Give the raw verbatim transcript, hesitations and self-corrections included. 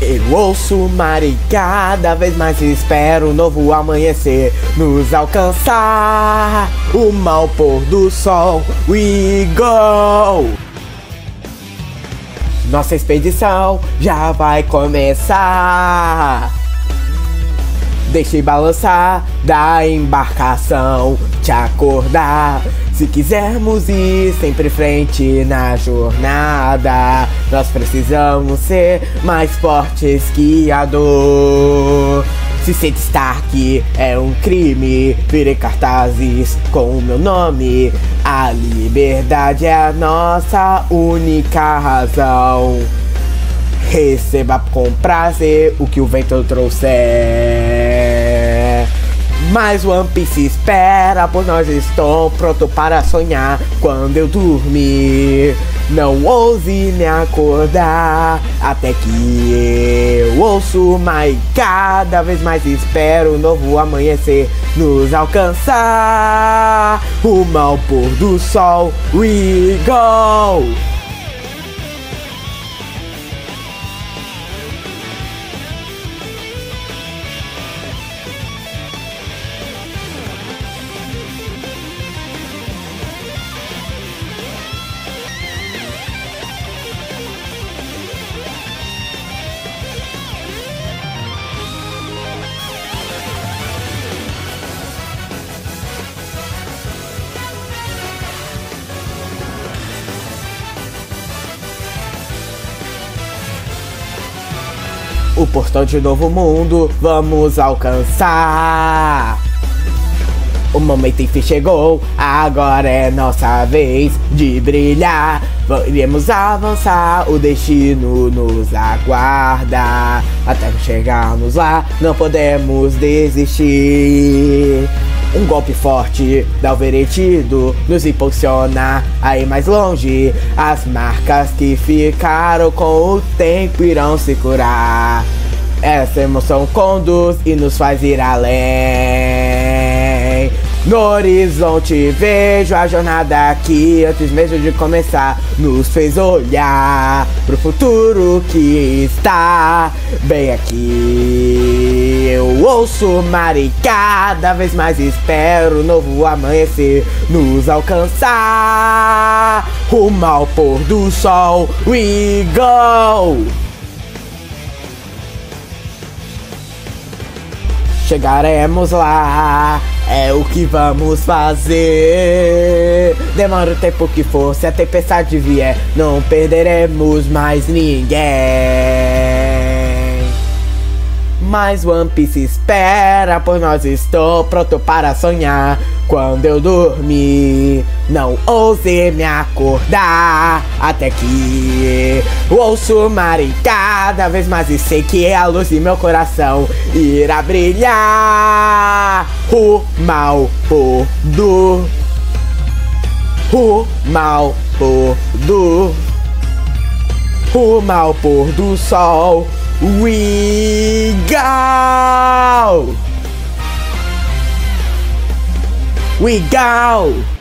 Eu ouço o mar e cada vez mais espero um novo amanhecer nos alcançar. O mau pôr do sol, we go! Nossa expedição já vai começar. Deixe balançar da embarcação, te acordar. Se quisermos ir sempre em frente na jornada, nós precisamos ser mais fortes que a dor. Se Cid Stark é um crime, virei cartazes com o meu nome. A liberdade é a nossa única razão. Receba com prazer o que o vento trouxer. Mas One Piece espera por nós, estou pronto para sonhar quando eu dormir. Não ouse me acordar até que eu ouço o mar e cada vez mais espero um novo amanhecer nos alcançar. O mau pôr do sol, we go! O portão de novo mundo vamos alcançar. O momento enfim chegou, agora é nossa vez de brilhar. Iremos avançar, o destino nos aguarda. Até chegarmos lá, não podemos desistir. Um golpe forte dá o veretido, nos impulsiona a ir mais longe. As marcas que ficaram com o tempo irão se curar. Essa emoção conduz e nos faz ir além. No horizonte vejo a jornada que antes mesmo de começar nos fez olhar pro futuro que está bem aqui. Eu ouço o mar e cada vez mais espero um novo amanhecer nos alcançar. Rumo ao pôr do sol, we go! Chegaremos lá, é o que vamos fazer. Demora o tempo que for, se a tempestade vier, não perderemos mais ninguém. Mas One Piece espera por nós, estou pronto para sonhar quando eu dormir. Não ouse me acordar até que ouço o mar e cada vez mais e sei que a luz de meu coração irá brilhar. O mau pôr do O mau pôr do O mau pôr do sol, we go! We go!